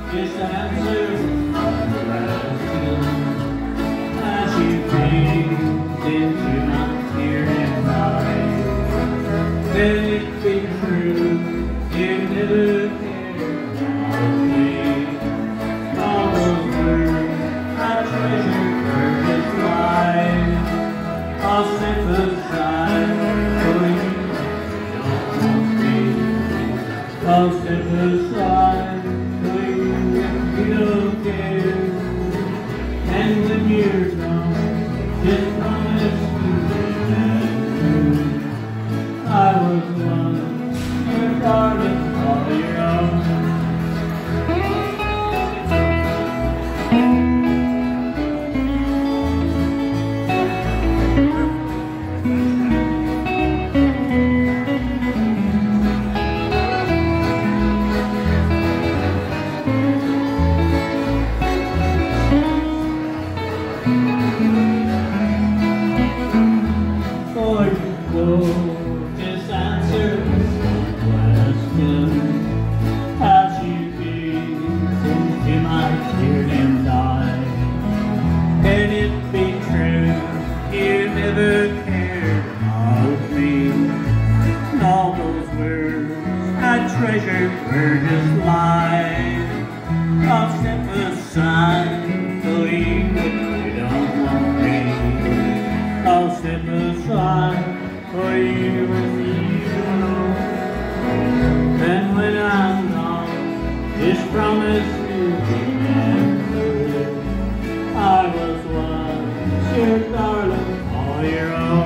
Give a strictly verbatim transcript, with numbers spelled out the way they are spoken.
Just answer as you fade into my tear and eyes. Let it be true, you never cared about me. All those words I treasure were just lies. I'll sympathize for you, don't want me. I'll sympathize for you if you don't care. And when you're gone, just promise to be that true. I was once your darling, all your own. Before you go, just answer this question. How'd you be into my tears and eyes? Can it be true you never cared about me? And all those words I treasured were just lies. I'll sympathize for you if you don't want me. I'll sympathize for you if you don't. And when I'm gone, just promise to be there. I was once your darling, all your own.